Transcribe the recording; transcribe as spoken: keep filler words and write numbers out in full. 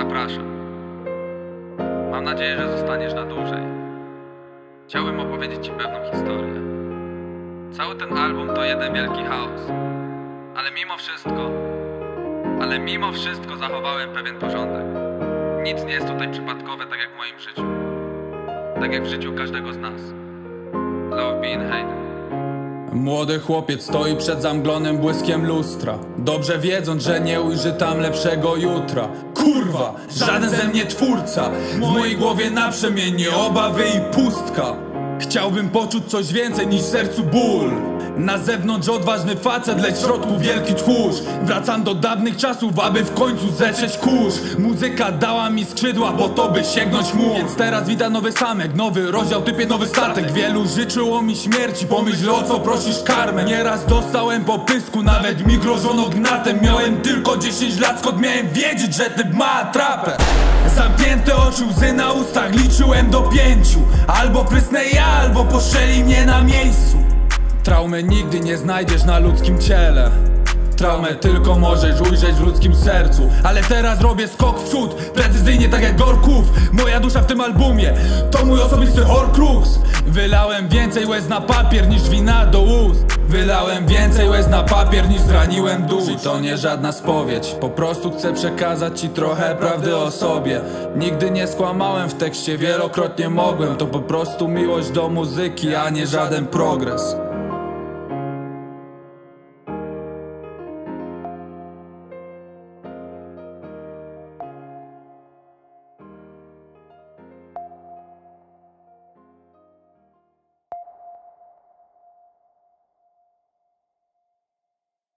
Zapraszam. Mam nadzieję, że zostaniesz na dłużej. Chciałbym opowiedzieć ci pewną historię. Cały ten album to jeden wielki chaos. Ale mimo wszystko Ale mimo wszystko zachowałem pewien porządek. Nic nie jest tutaj przypadkowe, tak jak w moim życiu. Tak jak w życiu każdego z nas. Love being hated. Młody chłopiec stoi przed zamglonym błyskiem lustra, dobrze wiedząc, że nie ujrzy tam lepszego jutra. Kurwa, żaden ze mnie twórca. W mojej głowie naprzemiennie obawy i pustka. Chciałbym poczuć coś więcej niż w sercu ból. Na zewnątrz odważny facet, lecz w środku wielki tchórz. Wracam do dawnych czasów, aby w końcu zetrzeć kurz. Muzyka dała mi skrzydła po to, by sięgnąć chmur. Więc teraz wita nowy samek, nowy rozdział, typie nowy statek. Wielu życzyło mi śmierci, pomyśl o co prosisz karmę. Nieraz dostałem po pysku, nawet mi grożono gnatem. Miałem tylko dziesięć lat, skąd miałem wiedzieć, że typ ma atrapę. Zamknięte oczy, łzy na ustach, liczyłem do pięciu. Albo prysnę ja, albo postrzeli mnie na miejscu. Traumy nigdy nie znajdziesz na ludzkim ciele. Traumę tylko możesz ujrzeć w ludzkim sercu. Ale teraz robię skok w przód, precyzyjnie tak jak Gorków. Moja dusza w tym albumie to mój osobisty Horcrux. Wylałem więcej łez na papier niż wina do ust. Wylałem więcej łez na papier niż zraniłem dusz. I to nie żadna spowiedź, po prostu chcę przekazać ci trochę prawdy o sobie. Nigdy nie skłamałem w tekście, wielokrotnie mogłem. To po prostu miłość do muzyki, a nie żaden progres.